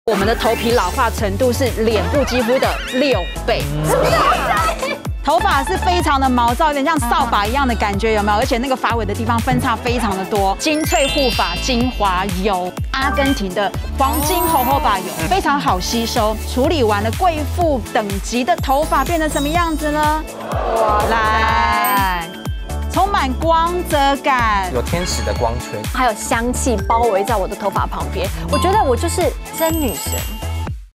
我们的头皮老化程度是脸部肌肤的6倍。头发是非常的毛躁，有点像扫把一样的感觉，有没有？而且那个发尾的地方分叉非常的多。精粹护发精华油，阿根廷的黄金猴猴把油，非常好吸收。处理完了贵妇等级的头发变成什么样子呢？哇，来，充满光泽感， 有天使的光圈， 还有香气包围在我的头发旁边，我觉得我就是真女神。